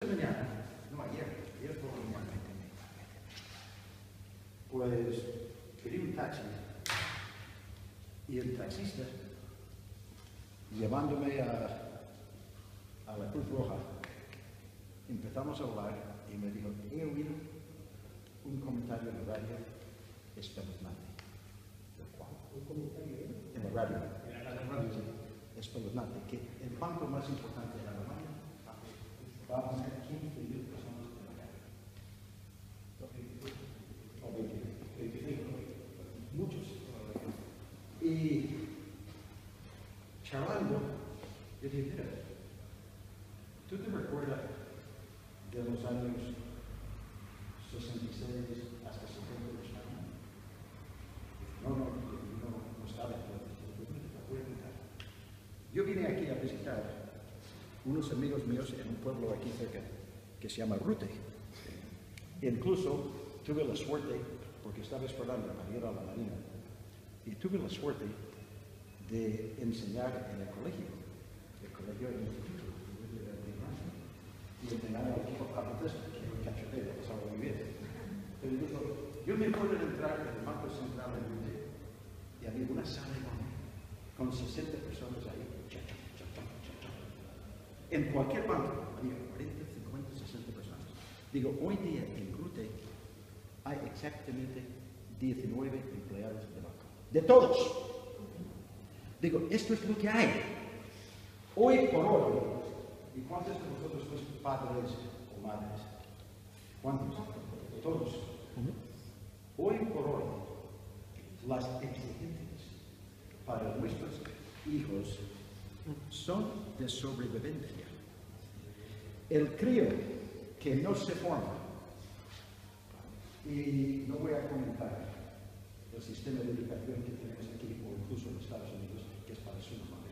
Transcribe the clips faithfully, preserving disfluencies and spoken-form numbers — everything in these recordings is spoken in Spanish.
esta mañana, no ayer, ayer por la mañana, pues pedí un taxi y el taxista, llevándome a, a la Cruz Roja, empezamos a hablar y me dijo, he oído un comentario en la radio espeluznante. ¿Cuál? ¿Un comentario en la radio? En la radio, sí. Espeluznante, que el banco más importante de Alemania va a poner quince mil personas en la calle. O veinticinco, muchos. Y charlando, yo dije, mira, ¿tú te recuerdas de los años sesenta y seis hasta setenta en España? No, no, no, no estaba. Yo vine aquí a visitar unos amigos míos en un pueblo aquí cerca que se llama Rute. Incluso tuve la suerte, porque estaba esperando para ir a la Marina, y tuve la suerte de enseñar en el colegio, el colegio del instituto, y entrenar al equipo baloncesto, que era el cachoteo, pasaba muy bien. Pero dijo, yo me puedo entrar en el Banco Central de Rute, y había una sala enorme, con sesenta personas ahí. En cualquier banco había cuarenta, cincuenta, sesenta personas. Digo, hoy día en Rute hay exactamente diecinueve empleados de banco. De todos. Digo, esto es lo que hay. Hoy por hoy, ¿y cuántos de vosotros sois padres o madres? ¿Cuántos? Todos. Hoy por hoy, las exigencias para nuestros hijos son de sobrevivencia. El crío que no se forma, y no voy a comentar el sistema de educación que tenemos aquí, o incluso en Estados Unidos, que es para su madre,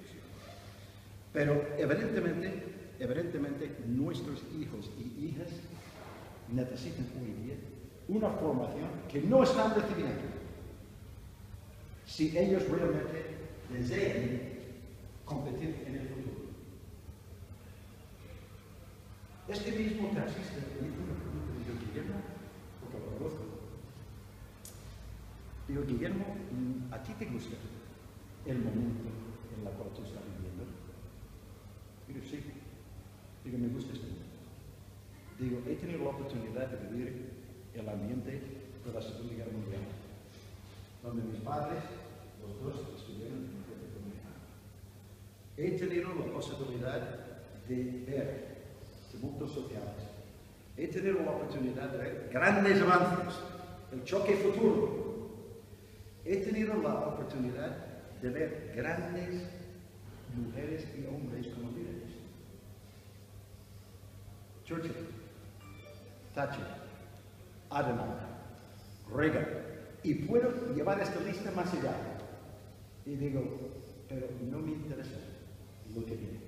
pero evidentemente, evidentemente nuestros hijos y hijas necesitan hoy día una formación que no están recibiendo. Si ellos realmente desean competir en el futuro. Este mismo taxista me hizo una pregunta y dijo, Guillermo, porque lo conozco. Digo, Guillermo, ¿a ti te gusta el momento en el cual tú estás viviendo? Digo, sí. Digo, me gusta este momento. Digo, he tenido la oportunidad de vivir el ambiente de la Segunda Guerra Mundial, donde mis padres, los dos, estuvieron en el ejército americano. He tenido la posibilidad de ver tumultos sociales. He tenido la oportunidad de ver grandes avances, el choque futuro. He tenido la oportunidad de ver grandes mujeres y hombres como líderes. Churchill, Thatcher, Adenauer, Reagan. Y puedo llevar esta lista más allá. Y digo, pero no me interesa lo que viene.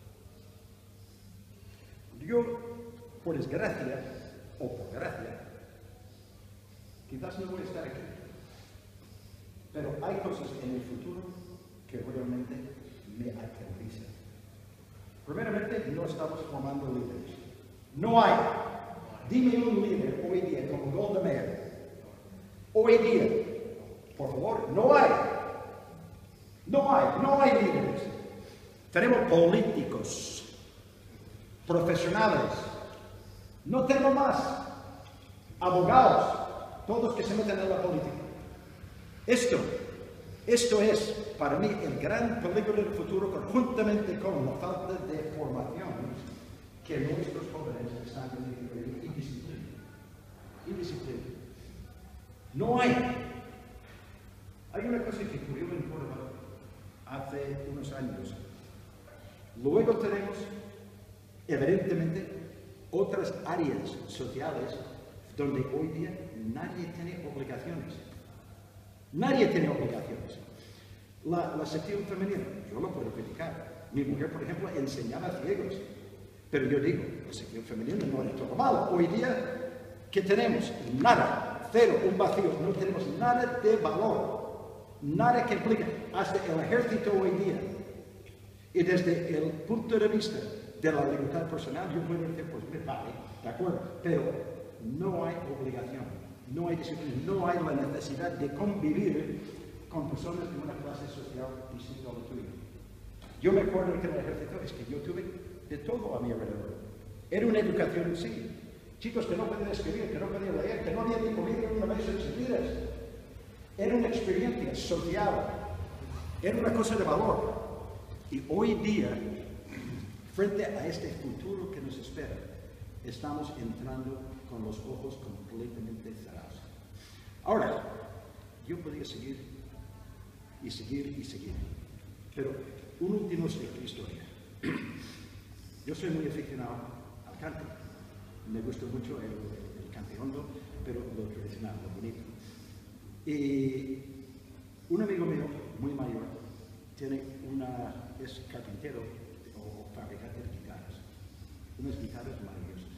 Yo, por desgracia, o por gracia, quizás no voy a estar aquí. Pero hay cosas en el futuro que realmente me aterrorizan. Primeramente, no estamos formando líderes. No hay. Dime un líder hoy día como Golda Meir. Hoy día, por favor, no hay. No hay, no hay líderes. Tenemos políticos, profesionales. No tenemos más. Abogados, todos que se meten en la política. Esto, esto es para mí el gran peligro del futuro, conjuntamente con la falta de formación que nuestros jóvenes están teniendo y disciplina. Y disciplina. No hay. Hay una cosa que ocurrió en Córdoba hace unos años. Luego tenemos, evidentemente, otras áreas sociales donde hoy día nadie tiene obligaciones. Nadie tiene obligaciones. La, la sección femenina, yo lo puedo criticar. Mi mujer, por ejemplo, enseñaba a ciegos. Pero yo digo, la sección femenina no es todo malo. Hoy día, ¿qué tenemos? Nada. Cero, un vacío. No tenemos nada de valor. Nada que implique. Hasta el ejército hoy día. Y desde el punto de vista de la libertad personal, yo puedo decir, pues me vale, de acuerdo, pero no hay obligación, no hay disciplina, no hay la necesidad de convivir con personas de una clase social distinta a la tuya. Yo me acuerdo que en el ejército es que yo tuve de todo a mi alrededor. Era una educación en sí. Chicos que no podían escribir, que no podían leer, que no habían ni comido una vez en sus vidas. Era una experiencia social. Era una cosa de valor. Y hoy día, frente a este futuro que nos espera, estamos entrando con los ojos completamente cerrados. Ahora, yo podría seguir y seguir y seguir, pero un último historia. Yo soy muy aficionado al canto. Me gusta mucho el, el cante hondo, pero lo tradicional, lo bonito. Y un amigo mío, muy mayor, tiene una, es carpintero o fabricante de guitarras, unas guitarras maravillosas.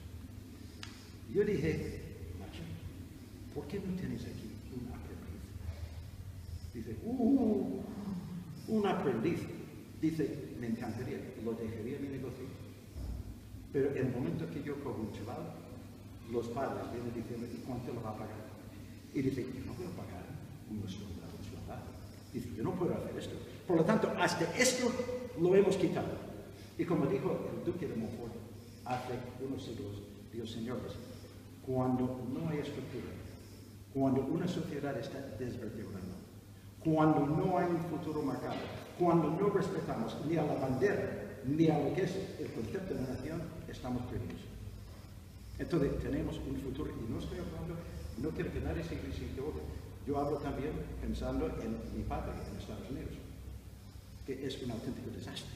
Y yo dije, macho, ¿por qué no tienes aquí un aprendiz? Dice, uh, un aprendiz. Dice, me encantaría, lo dejaría en mi negocio. Pero en el momento que yo cojo un chaval, los padres vienen diciendo, ¿y cuánto lo va a pagar? Y dice, yo no puedo pagar unos soldados, un soldado. Dice, yo no puedo hacer esto. Por lo tanto, hasta esto lo hemos quitado. Y como dijo el duque de Montfort hace unos siglos, Dios señores, cuando no hay estructura, cuando una sociedad está desvertebrando, cuando no hay un futuro marcado, cuando no respetamos ni a la bandera, ni a lo que es el concepto de nación, estamos perdidos. Entonces, tenemos un futuro, y no estoy hablando, no quiero que nadie se equivoque. Yo hablo también pensando en mi padre en Estados Unidos, que es un auténtico desastre.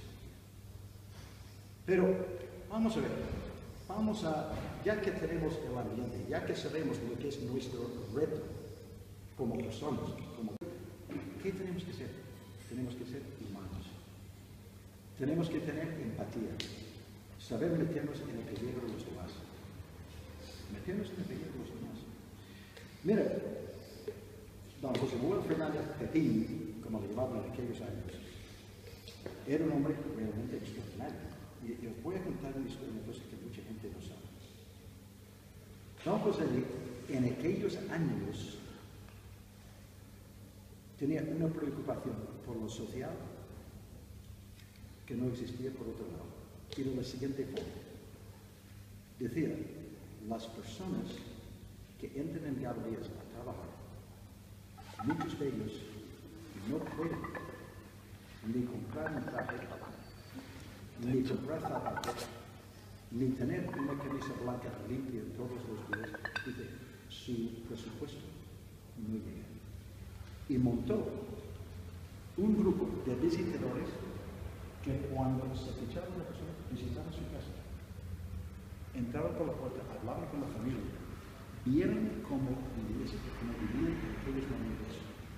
Pero, vamos a ver, vamos a, ya que tenemos el ambiente, ya que sabemos lo que es nuestro reto como personas, como, ¿qué tenemos que ser? Tenemos que ser humanos. Tenemos que tener empatía, saber meternos en el pellejo de los demás. Meternos en el pellejo de los demás. Mira, don José Manuel Fernández Pepín, como le llamaban en aquellos años, era un hombre realmente extraordinario. Y, y os voy a contar una historia, una cosa que mucha gente no sabe. Don José, en aquellos años, tenía una preocupación por lo social que no existía por otro lado. Quiero la siguiente forma. Decía, las personas que entran en galerías a trabajar, muchos de ellos no pueden ni comprar un traje, ni comprar zapatos, ni tener una camisa blanca limpia todos los días. Dice, su presupuesto no llega. Y montó un grupo de visitadores que cuando se fichaba una persona, visitaba su casa, entraban por la puerta, hablaban con la familia, vieron cómo vivían, cómo vivían en aquellos momentos.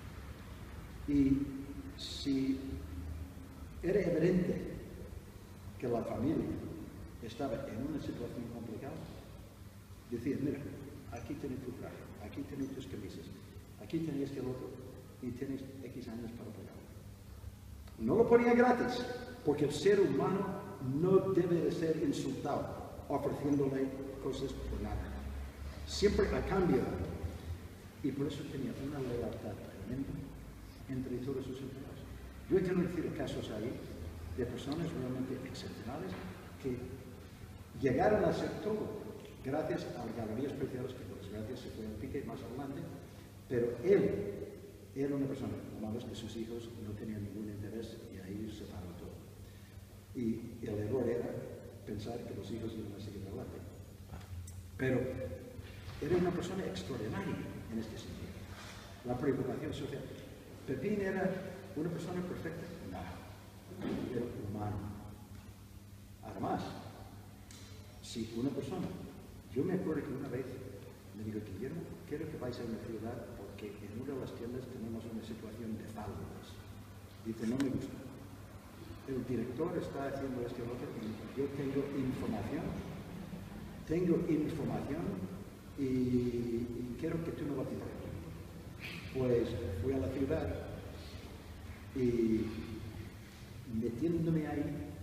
Y si era evidente que la familia estaba en una situación complicada, decían, mira, aquí tenéis tu traje, aquí tenéis tus camisas, aquí tenéis el otro, y tenéis X años para pagarlo. No lo ponían gratis, porque el ser humano no debe de ser insultado ofreciéndole cosas por nada. Siempre a cambio. Y por eso tenía una lealtad tremenda entre todos sus empleados. Yo he conocido casos ahí de personas realmente excepcionales que llegaron a ser todo gracias a las galerías preciadas, que por desgracia se fue al pique más adelante, pero él era una persona, una vez que sus hijos no tenían ningún interés y ahí se paró todo. Y el error era pensar que los hijos iban a seguir adelante. Pero era una persona extraordinaria en este sentido. La preocupación social. Pepín era una persona perfecta. No, era humano. Además, si una persona, yo me acuerdo que una vez me dijo, Guillermo, quiero que vais a una ciudad porque en una de las tiendas tenemos una situación de faldas. Dice, no me gusta. El director está haciendo esto y lo otro, y yo tengo información, tengo información y, y quiero que tú me lo digas. Pues fui a la ciudad y metiéndome ahí,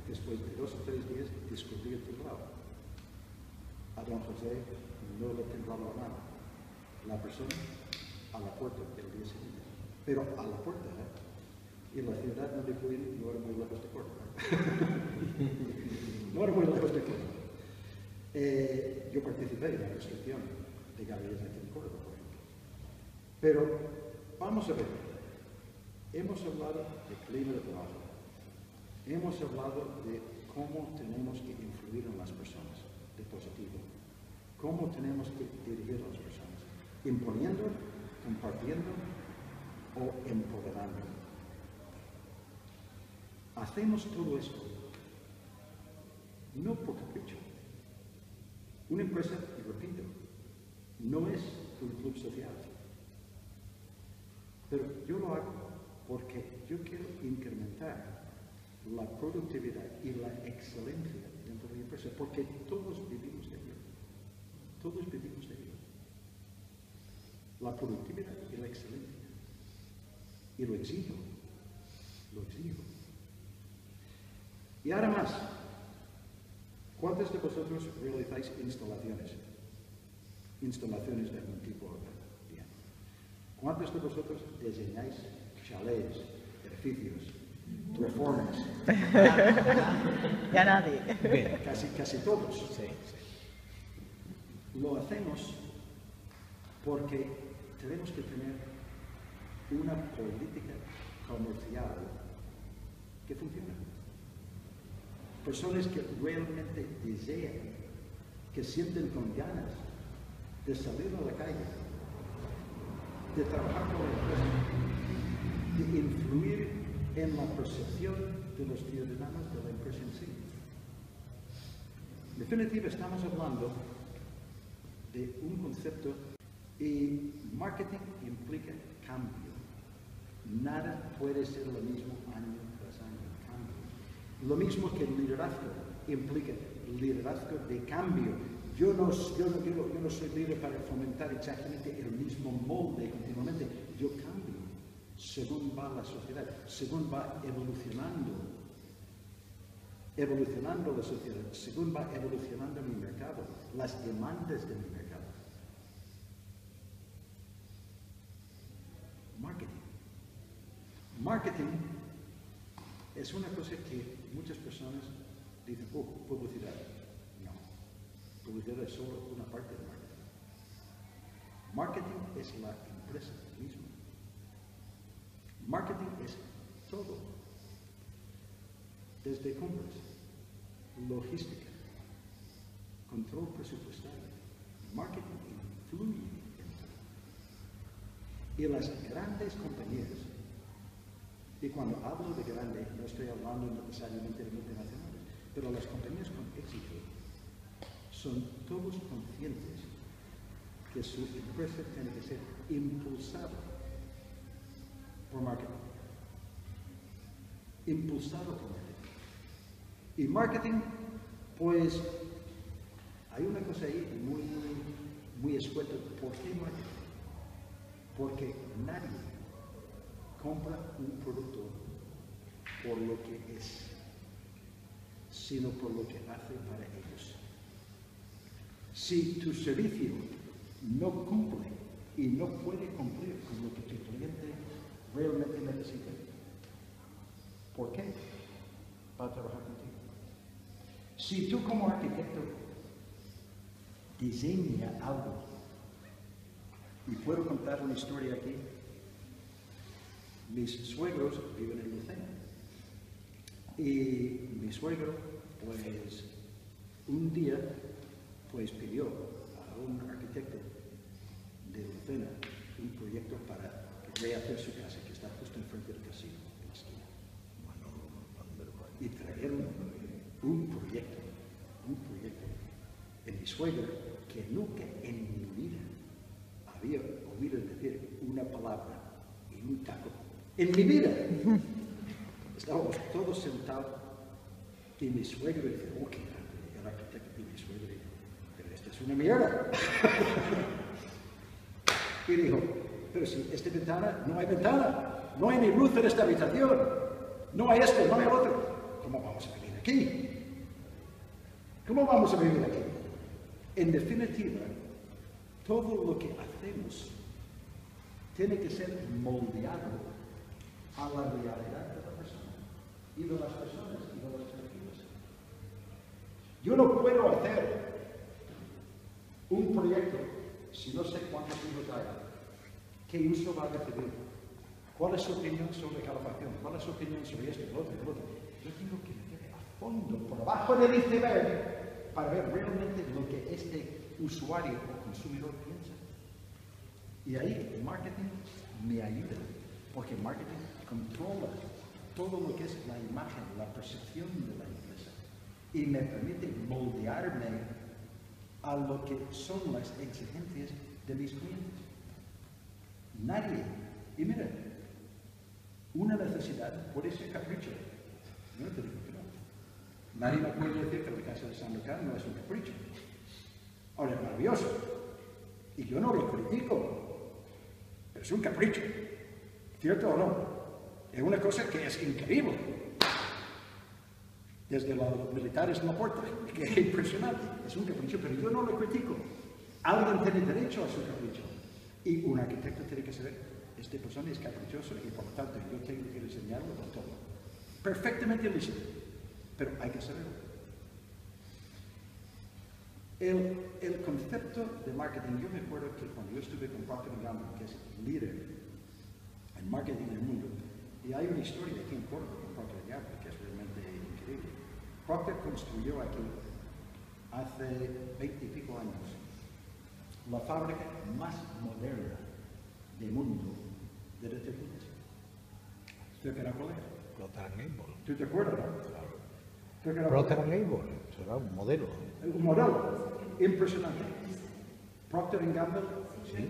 después de dos o tres días, descubrí el temblado. A don José no le temblaba la mano. La persona a la puerta el día siguiente. Pero a la puerta, ¿eh? Y la ciudad donde fui no era muy lejos de Córdoba. No era muy lejos de Córdoba. Eh, yo participé en la construcción de galerías aquí en Córdoba, por ejemplo. Pero vamos a ver. Hemos hablado de clima de trabajo. Hemos hablado de cómo tenemos que influir en las personas, de positivo. Cómo tenemos que dirigir a las personas. Imponiendo, compartiendo o empoderando. Hacemos todo esto no por capricho. Una empresa, y repito, no es un club social. Pero yo lo hago porque yo quiero incrementar la productividad y la excelencia dentro de la empresa, porque todos vivimos de ello. Todos vivimos de ello. La productividad y la excelencia. Y lo exijo. Lo exijo. Y ahora más. ¿Cuántos de vosotros realizáis instalaciones? Instalaciones de algún tipo. Bien. ¿Cuántos de vosotros diseñáis chalés, edificios, reformas? Ya nadie. Bien, casi, casi todos. Sí, sí. Lo hacemos porque tenemos que tener una política comercial que funcione. Personas que realmente desean, que sienten con ganas de salir a la calle, de trabajar con la empresa, de influir en la percepción de los ciudadanos de la empresa en sí. En definitiva, estamos hablando de un concepto y marketing implica cambio. Nada puede ser lo mismo año tras año. Cambio. Lo mismo que el liderazgo implica liderazgo de cambio. Yo no, yo, no, yo, no, yo no soy libre para fomentar exactamente el mismo molde continuamente. Yo cambio según va la sociedad, según va evolucionando. Evolucionando la sociedad, según va evolucionando mi mercado, las demandas de mi mercado. Marketing. Marketing es una cosa que muchas personas dicen, oh, publicidad. No, publicidad es solo una parte de marketing. Marketing es la empresa misma. Marketing es todo. Desde compras, logística, control presupuestario, marketing influye en todo. Y las grandes compañías, y cuando hablo de grande, no estoy hablando necesariamente de multinacionales, pero las compañías con éxito son todos conscientes que su empresa tiene que ser impulsada por marketing. Impulsado por marketing. Y marketing, pues, hay una cosa ahí muy, muy, muy escueta. ¿Por qué marketing? Porque nadie compra un producto por lo que es, sino por lo que hace para ellos. Si tu servicio no cumple y no puede cumplir con lo que tu cliente realmente necesita, ¿por qué va a trabajar contigo? Si tú como arquitecto diseña algo, y puedo contar una historia aquí. Mis suegros viven en Lucena. Y mi suegro, pues, un día, pues, pidió a un arquitecto de Lucena un proyecto para rehacer su casa, que está justo enfrente del casino, en la esquina. Y trajeron un proyecto, un proyecto. Y mi suegro, que nunca en mi vida había oído decir una palabra y un taco, en mi vida. Estábamos todos sentados y mi suegro dice, oh, qué grande, el arquitecto, y mi suegro dice, pero esto es una mierda. Y dijo, pero si esta ventana, no hay ventana, no hay ni luz en esta habitación, no hay esto, no hay otro, ¿cómo vamos a vivir aquí? aquí. ¿Cómo vamos a vivir aquí? En definitiva, todo lo que hacemos tiene que ser moldeado a la realidad de la persona y de las personas y de las colectivas. Yo no puedo hacer un proyecto si no sé cuántos hijos hay, qué uso va a recibir, cuál es su opinión sobre calefacción, cuál es su opinión sobre esto, lo otro, lo otro. Yo tengo que meter a fondo, por abajo del iceberg, para ver realmente lo que este usuario o consumidor piensa. Y ahí el marketing me ayuda, porque el marketing controla todo lo que es la imagen, la percepción de la empresa, y me permite moldearme a lo que son las exigencias de mis clientes. Nadie, y mira, una necesidad puede ser capricho. Yo no te digo que no. Nadie me puede decir que la casa de San Lucas no es un capricho. Ahora es maravilloso. Y yo no lo critico. Pero es un capricho. ¿Cierto o no? Es una cosa que es increíble. Desde los militares en la puerta, que es impresionante. Es un capricho, pero yo no lo critico. Alguien tiene derecho a su capricho. Y un arquitecto tiene que saber, esta persona es caprichoso y por lo tanto yo tengo que diseñarlo con todo. Perfectamente lícito, pero hay que saberlo. El, el concepto de marketing, yo me acuerdo que cuando yo estuve con Procter and Gamble, que es líder en marketing del mundo, y hay una historia aquí en Córdoba con Procter and Gamble que es realmente increíble. Procter construyó aquí, hace veinte y pico años, la fábrica más moderna del mundo de detergentes. ¿Tú te acuerdas? Procter and Gamble. ¿Tú te acuerdas? Claro. Procter and Gamble, será un modelo. Un modelo impresionante. Procter and Gamble, sí.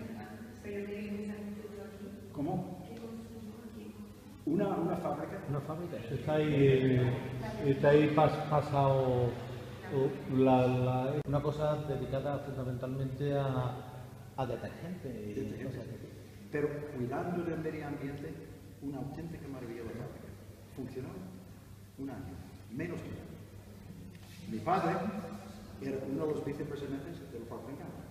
¿Cómo? Una, una fábrica. Una fábrica. Está ahí, está ahí pas, pasado la, la, una cosa dedicada fundamentalmente a, a detergente. Detergente. Pero cuidando del medio ambiente, una auténtica maravilla la fábrica. Funcionó un año, menos de un año. Mi padre era uno de los vicepresidentes del Procter and Gamble.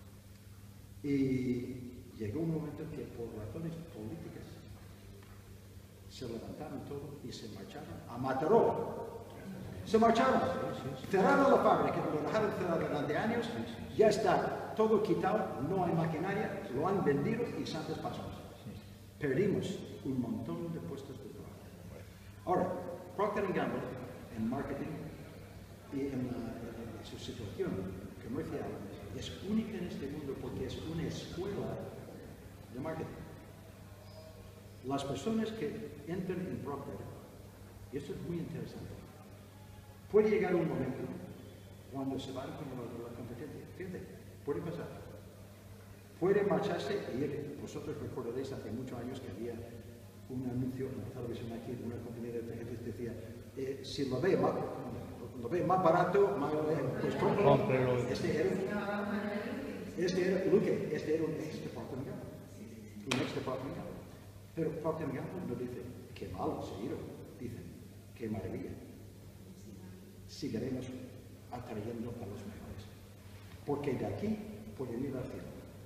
Y llegó un momento que por razones políticas se levantaron todos y se marcharon a Mataró. Se marcharon, cerraron la fábrica, lo dejaron cerrado durante años, ya está todo quitado, no hay maquinaria, lo han vendido y santos pasos. Perdimos un montón de puestos de trabajo. Ahora, Procter and Gamble en marketing y en, la, en su situación comercial es única en este mundo porque es una escuela de marketing. Las personas que entran en Procter, y esto es muy interesante, puede llegar un momento cuando se van con la, la competencia. Fíjate, puede pasar. Puede marcharse y ir. Vosotros recordaréis hace muchos años que había un anuncio en la televisión aquí de una compañía de detergentes que decía, eh, si lo ve más, lo ve más barato, más, pues cómpralo. Este era, este era, Luque, este era un ex de Procter and Gamble. Un ex de Procter and Gamble. Pero Procter and Gamble no dice, qué malo se ido. Dicen, qué maravilla. Seguiremos atrayendo a los mejores. Porque de aquí pueden ir al cielo.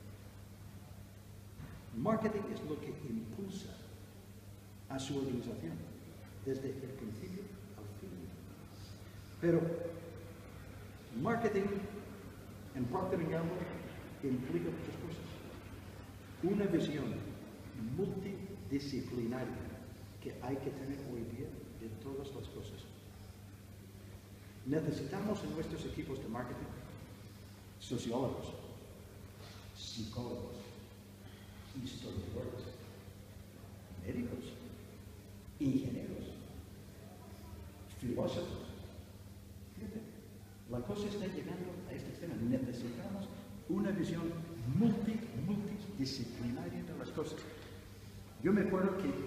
Marketing es lo que impulsa a su organización desde el principio al fin. Pero marketing en Procter and Gamble implica muchas cosas. Una visión multidisciplinaria que hay que tener hoy día de todas las cosas. Necesitamos en nuestros equipos de marketing sociólogos, psicólogos, historiadores, médicos, ingenieros, filósofos. Fíjate, la cosa está llegando a este extremo. Necesitamos una visión multi, multidisciplinaria de las cosas. Yo me acuerdo que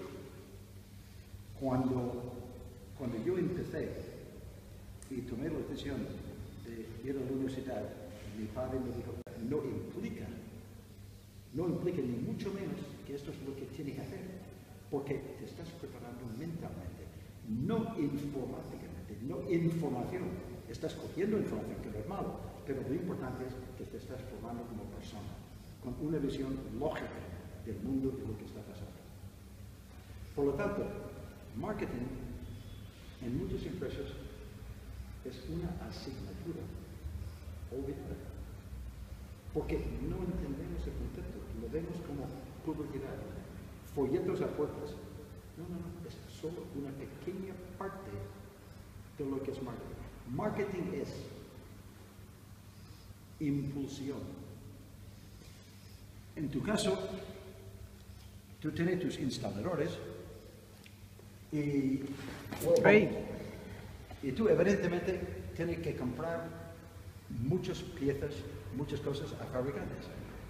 cuando, cuando yo empecé y tomé la decisión de ir a la universidad, mi padre me dijo, no implica, no implica ni mucho menos que esto es lo que tienes que hacer, porque te estás preparando mentalmente, no informáticamente, no información. Estás cogiendo información, que no es malo, pero lo importante es que te estás formando como persona, con una visión lógica del mundo y lo que está pasando. Por lo tanto, marketing en muchas empresas es una asignatura olvidada, porque no entendemos el concepto, lo vemos como publicidad, folletos a puertas. No, no, no, es solo una pequeña parte de lo que es marketing. Marketing es impulsión. En tu caso, tú tienes tus instaladores y, Hey. y tú evidentemente tienes que comprar muchas piezas, muchas cosas a fabricantes.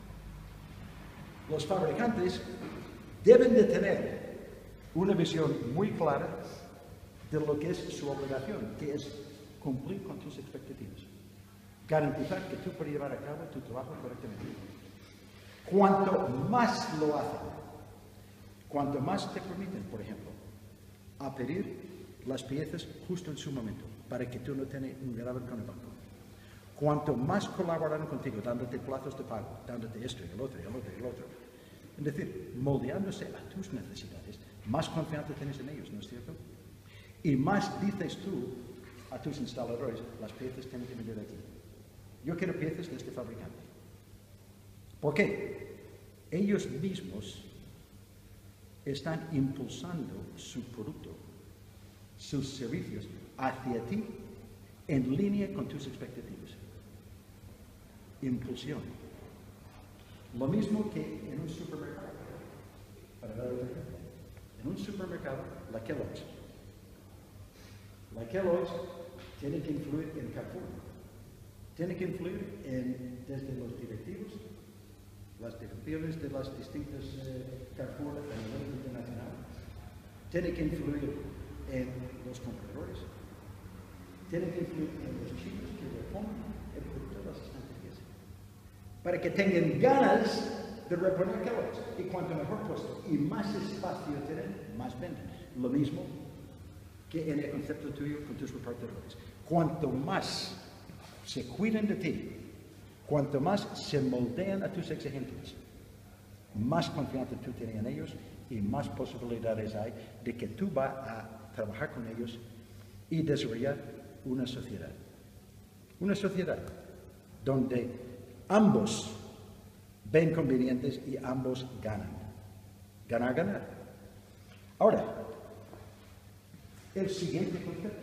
Los fabricantes deben de tener una visión muy clara de lo que es su obligación, que es cumplir con tus expectativas. Garantizar que tú puedes llevar a cabo tu trabajo correctamente. Cuanto más lo hacen, cuanto más te permiten, por ejemplo, a pedir las piezas justo en su momento, para que tú no tengas un grave con el banco. Cuanto más colaboran contigo, dándote plazos de pago, dándote esto y el otro y el otro y el otro, es decir, moldeándose a tus necesidades, más confianza tienes en ellos, ¿no es cierto? Y más dices tú a tus instaladores, las piezas tienen que venir de aquí. Yo quiero piezas de este fabricante. ¿Por qué? Ellos mismos están impulsando su producto, sus servicios hacia ti en línea con tus expectativas. Impulsión. Lo mismo que en un supermercado. Para dar un ejemplo. En un supermercado, la Kellogg's. La Kellogg's tiene que influir en Carrefour. Tiene que influir en, desde los directivos, las direcciones de las distintas eh, Carrefour a nivel internacional. Tiene que influir en los compradores. Tiene que influir en los chicos que reponen el producto de las estanterías. Para que tengan ganas de reponer Kellogg's. Y cuanto mejor puesto y más espacio tienen, más venden. Lo mismo que en el concepto tuyo con tus repartidores. Cuanto más se cuidan de ti, cuanto más se moldean a tus exigencias, más confianza tú tienes en ellos y más posibilidades hay de que tú vas a trabajar con ellos y desarrollar una sociedad. Una sociedad donde ambos ven convenientes y ambos ganan. Ganar, ganar. Ahora, el siguiente concepto.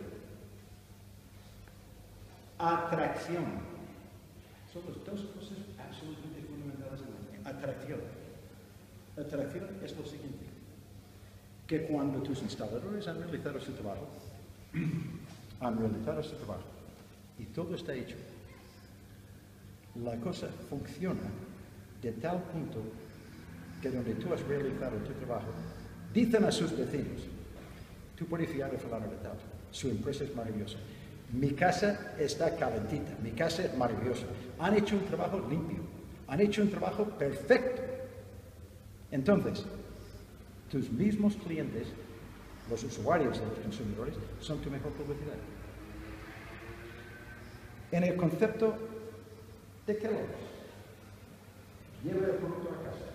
Atracción. Son las dos cosas absolutamente fundamentales en la vida. Atracción. Atracción es lo siguiente. Que cuando tus instaladores han realizado su trabajo, han realizado su trabajo y todo está hecho, la cosa funciona de tal punto que donde tú has realizado tu trabajo, dicen a sus vecinos, tú puedes fiar de fulano de tal, su empresa es maravillosa, mi casa está calentita, mi casa es maravillosa, han hecho un trabajo limpio, han hecho un trabajo perfecto. Entonces, tus mismos clientes, los usuarios de los consumidores, son tu mejor publicidad. En el concepto de Kellogg's, lleva el producto a casa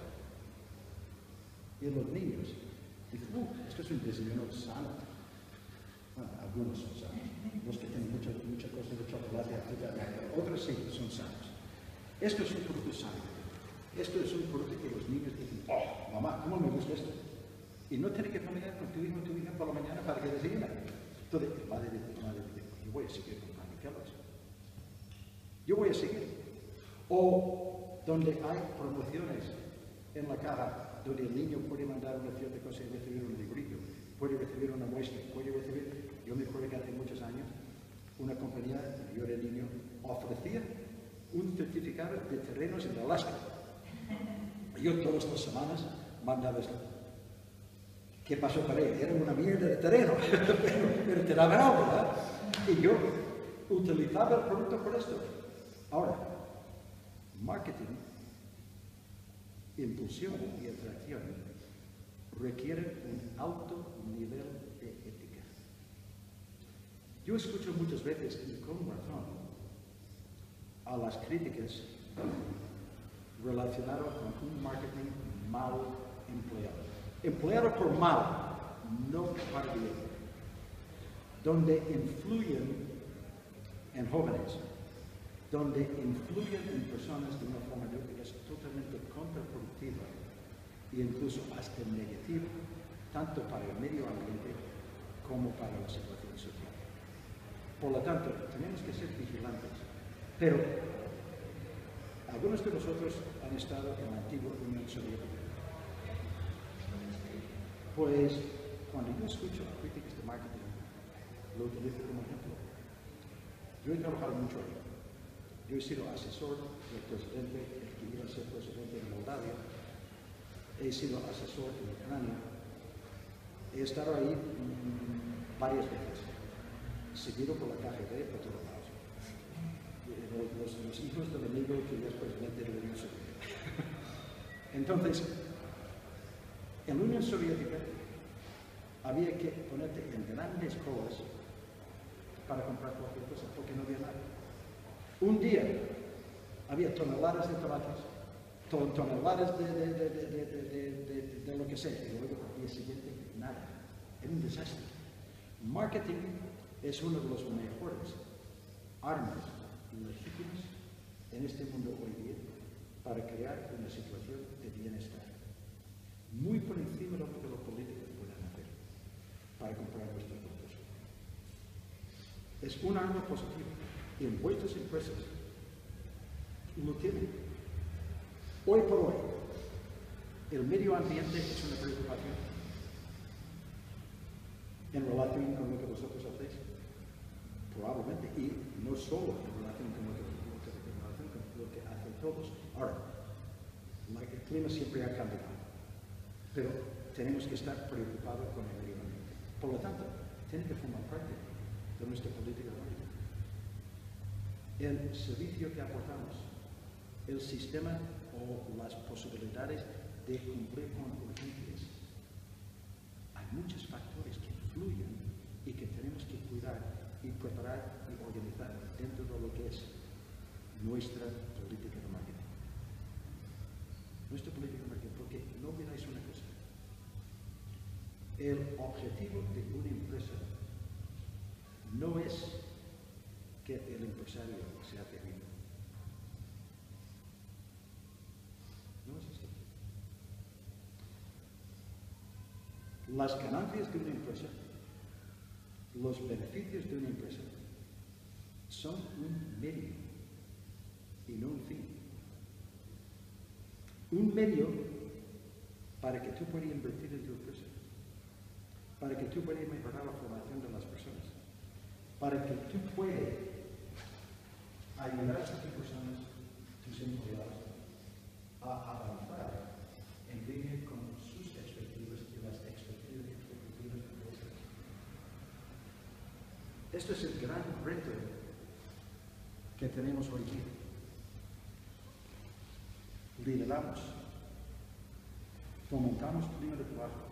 y los niños dicen, uh, esto es un desayuno sano. Bueno, algunos son sanos, los que tienen mucha, mucha cosa de chocolate, otros sí son sanos. Esto es un producto sano. Esto es un producto que los niños dicen, oh, mamá, ¿cómo me gusta esto? Y no tiene que pelear con tu hijo o tu hija por la mañana para que desayune. Entonces, el padre dice, madre dice, yo voy a seguir comprando Kellogg's. Yo voy a seguir. O donde hay promociones en la caja, donde el niño puede mandar una cierta cosa y recibir un librito, puede recibir una muestra, puede recibir... Yo me acuerdo que hace muchos años, una compañía, yo era niño, ofrecía un certificado de terrenos en Alaska. Yo todas las semanas mandaba esto. ¿Qué pasó para él? Era una mierda de terreno, pero, pero te daban algo, ¿verdad? Y yo utilizaba el producto por esto. Ahora, marketing, impulsión y atracción requieren un alto nivel de ética. Yo escucho muchas veces, y con razón, a las críticas relacionadas con un marketing mal empleado. Empleado por mal, no para bien. Donde influyen en jóvenes, donde influyen en personas de una forma que es totalmente contraproductiva e incluso hasta negativa, tanto para el medio ambiente como para la situación social. Por lo tanto, tenemos que ser vigilantes. Pero algunos de nosotros han estado en la antigua Unión Soviética. Pues cuando yo escucho críticas de marketing, lo utilizo como ejemplo. Yo he trabajado mucho ahí. Yo he sido asesor del presidente, el que iba a ser presidente de Moldavia. He sido asesor en Ucrania. He estado ahí mmm, varias veces, seguido por la K G B por todos lados. Los, los, los hijos del amigo que ya es presidente de la Unión Soviética. Entonces, en la Unión Soviética había que ponerte en grandes colas para comprar cualquier cosa, porque no había nada. Un día había toneladas de tomates, ton toneladas de, de, de, de, de, de, de, de lo que sea, y luego al día siguiente nada. Era un desastre. Marketing es uno de los mejores armas legítimas en este mundo hoy día para crear una situación de bienestar. Muy por encima de lo que los políticos pueden hacer para comprar nuestros votos. Es un arma positiva y en vuestras empresas lo tienen. Hoy por hoy, el medio ambiente es una preocupación en relación con lo que vosotros hacéis. Probablemente, y no solo en relación con lo que, lo que, en relación con lo que hacen todos. Ahora, el clima siempre ha cambiado, pero tenemos que estar preocupados con el medio ambiente. Por lo tanto, tiene que formar parte de nuestra política económica. El servicio que aportamos, el sistema o las posibilidades de cumplir con urgencias. Hay muchos factores que influyen y que tenemos que cuidar y preparar y organizar dentro de lo que es nuestra política de marketing. Nuestra política de marketing, porque no olvidáis una cosa. El objetivo de una empresa no es que el empresario se hace rico. No es esto. Las ganancias de una empresa, los beneficios de una empresa son un medio y no un fin. Un medio para que tú puedas invertir en tu empresa, para que tú puedas mejorar la formación de las personas, para que tú puedas ayudar a tus personas, tus empleados, a avanzar en línea con sus expectativas y las expectativas de la empresa. Este es el gran reto que tenemos hoy día. Lideramos, fomentamos clima de trabajo,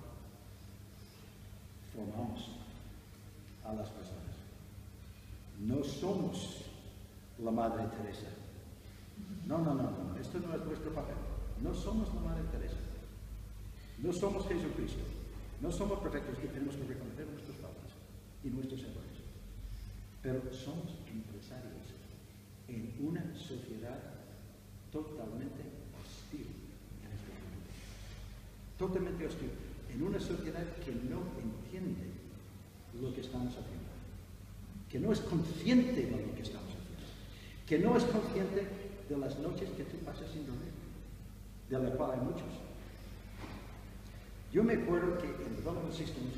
formamos a las personas. No somos la Madre Teresa. No, no, no, no, esto no es nuestro papel. No somos la Madre Teresa. No somos Jesucristo. No somos perfectos y tenemos que reconocer nuestros faltas y nuestros errores. Pero somos empresarios en una sociedad totalmente hostil en este momento. Totalmente hostil. En una sociedad que no entiende lo que estamos haciendo. Que no es consciente de lo que estamos haciendo. Que no es consciente de las noches que tú pasas sin dormir. De la cual hay muchos. Yo me acuerdo que en Development Systems,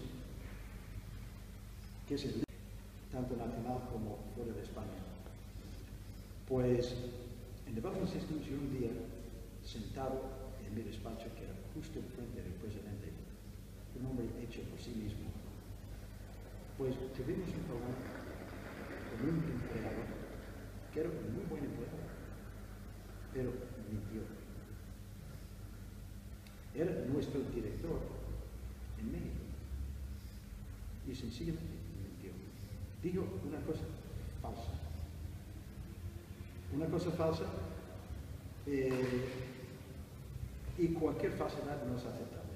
que es el tanto nacional como fuera de España, pues en Development Systems yo un día, sentado en mi despacho, que era justo enfrente del presidente, un hombre hecho por sí mismo, pues tuvimos un problema con un empleado, que era un muy buen empleado, pero mintió. Era nuestro director en México y sencillamente mintió. digo una cosa falsa. Una cosa falsa eh, y cualquier falsedad no es aceptable.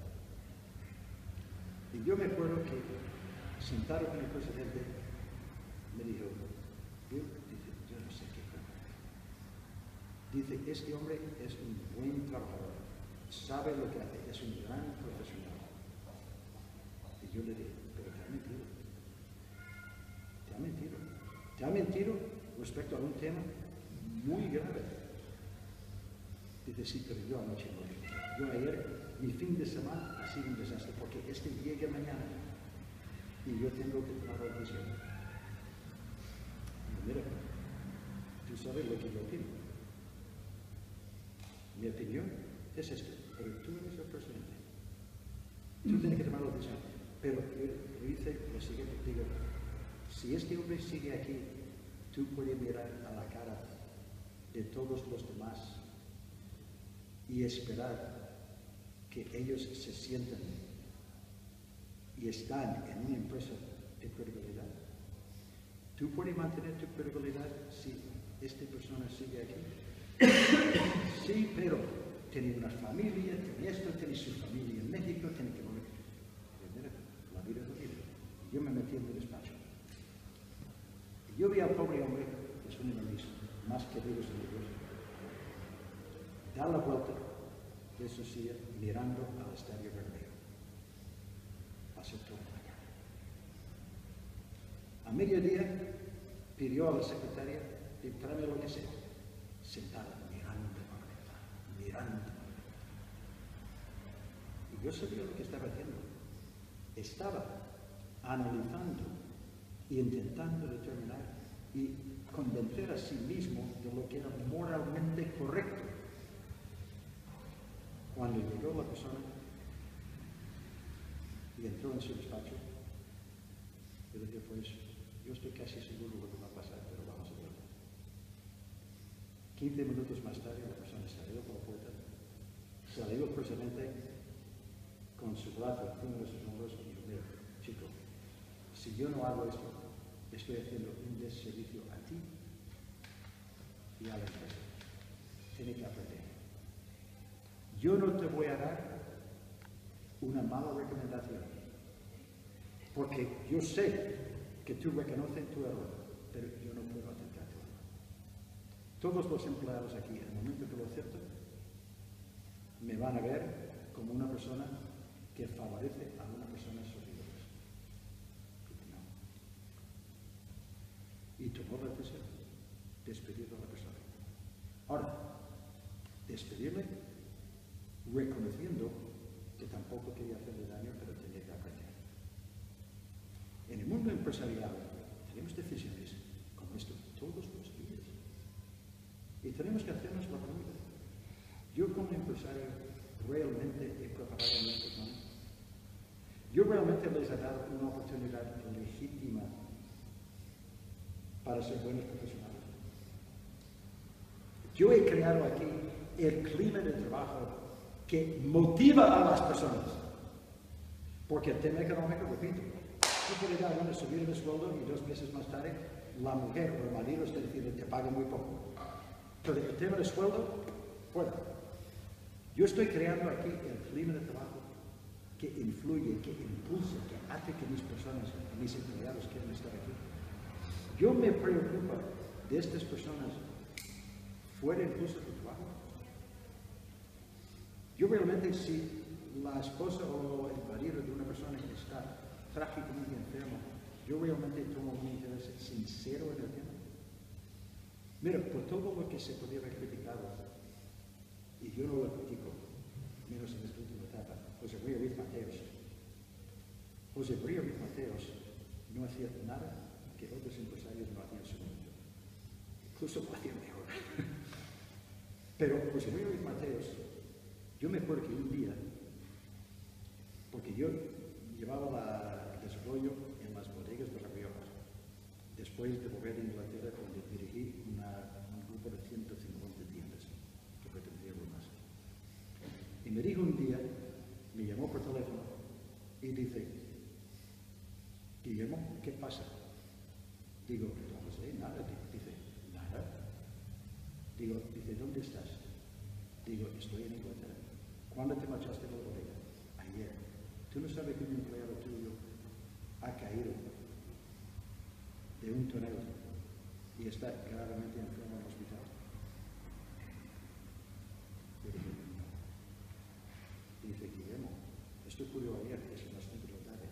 Y yo me acuerdo que sentado con el presidente me dijo, yo, dice, yo no sé qué comer. Dice, este hombre es un buen trabajador, sabe lo que hace, es un gran profesional. Y yo le dije, pero te ha mentido. Te ha mentido. Te ha mentido respecto a un tema muy grave. Dice, sí, pero yo anoche no lo dije. Yo ayer, mi fin de semana ha sido un desastre, porque este llega mañana y yo tengo que tomar la decisión. Y mira, tú sabes lo que yo opino. Mi opinión es esta, pero tú eres el presidente. Tú tienes que tomar la decisión. Pero yo dice lo siguiente, digo, si este hombre sigue aquí, tú puedes mirar a la cara de todos los demás y esperar que ellos se sientan y están en una empresa de credibilidad. ¿Tú puedes mantener tu credibilidad si esta persona sigue aquí? Sí, pero tiene una familia, tiene esto, tiene su familia en México, tiene que morir. Mira, la vida es la vida. Yo me metí en mi despacho. Y yo vi al pobre hombre, que es uno de mis más queridos amigos, da la vuelta de su silla mirando al Estadio Bernabéu. Pasó toda la mañana. A mediodía pidió a la secretaria de tráeme lo que sea, sentada, mirando a la ventana, mirando. Y yo sabía lo que estaba haciendo. Estaba analizando y intentando determinar y convencer a sí mismo de lo que era moralmente correcto. Cuando llegó la persona y entró en su despacho, yo dije, pues, yo estoy casi seguro de lo que va a pasar, pero vamos a verlo. Quince minutos más tarde, la persona salió por la puerta, salió el presidente con su brazo encima de sus hombros y dijo, mira, chico, si yo no hago esto, estoy haciendo un deservicio a ti y a la empresa. Tienes que aprender. Yo no te voy a dar una mala recomendación, porque yo sé que tú reconoces tu error, pero yo no puedo aceptar tu error. Todos los empleados aquí, en el momento que lo acepto, me van a ver como una persona que favorece a una persona superior. No. Y tomó la decisión, despedir a la persona. Ahora, despedirle reconociendo que tampoco quería hacerle daño, pero tenía que aprender. En el mundo empresarial tenemos decisiones como esto todos los días. Y tenemos que hacernos la pregunta. Yo como empresario realmente he preparado a nuestros manos. Yo realmente les he dado una oportunidad legítima para ser buenos profesionales. Yo he creado aquí el clima de trabajo que motiva a las personas. Porque el tema económico, repito, tú puedes dar una subida de sueldo y dos meses más tarde la mujer o el marido está diciendo te pagan muy poco. Pero el tema de sueldo, fuera. Yo estoy creando aquí el clima de trabajo que influye, que impulsa, que hace que mis personas, mis empleados quieran estar aquí. Yo me preocupo de estas personas fuera incluso del trabajo. Yo realmente, si la esposa o el marido de una persona que está trágicamente enfermo, yo realmente tomo un interés sincero en el tema. Mira, por todo lo que se podía haber criticado, y yo no lo critico, menos en esta última etapa, José María Ruiz Mateos. José María Ruiz Mateos no hacía nada que otros empresarios no hacían en su momento. Incluso lo hacían mejor. Pero José María Ruiz Mateos, yo me acuerdo que un día, porque yo llevaba la, el desarrollo en las bodegas de La Rioja, después de volver a Inglaterra, donde dirigí una, un grupo de ciento cincuenta tiendas que pertenecía a Brumas. Y me dijo un día, me llamó por teléfono y dice, Guillermo, ¿qué pasa? Digo, don José, nada. Dice, nada. Digo, dice, ¿dónde estás? Digo, estoy en Inglaterra. ¿Cuándo te marchaste de la bodega? Ayer. ¿Tú no sabes que un empleado tuyo ha caído de un tonel y está gravemente enfermo en el hospital? Yo dije, no. Dice, Guillermo, esto ocurrió ayer, es las cinco de la tarde.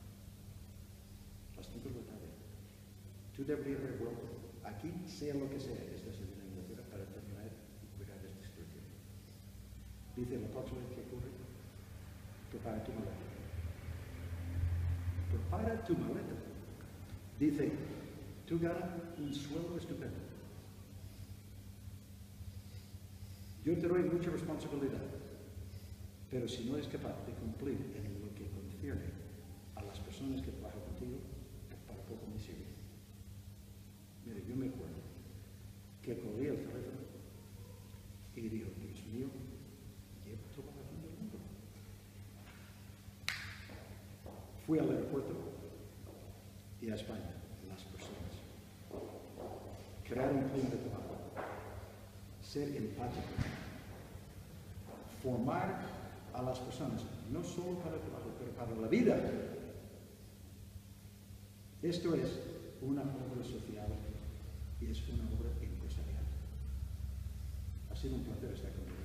Las cinco de la tarde. Tú deberías haber vuelto. Aquí, sea lo que sea, estás en Inglaterra para terminar y cuidar de esta situación. Dice, la próxima vez que ocurre, prepara tu maleta. Prepara tu maleta. Dice, tú ganas un sueldo estupendo. Yo te doy mucha responsabilidad, pero si no eres capaz de cumplir en lo que concierne a las personas que trabajan contigo, para poco me sirve. Mire, yo me acuerdo que colgué el teléfono y dijo, Dios mío, llevo toda la razón del mundo. Fui al aeropuerto y a España, las personas. Crear un plan de trabajo, ser empático, formar a las personas, no solo para el trabajo, pero para la vida. Esto es una obra social y es una obra empresarial. Ha sido un placer estar con ustedes.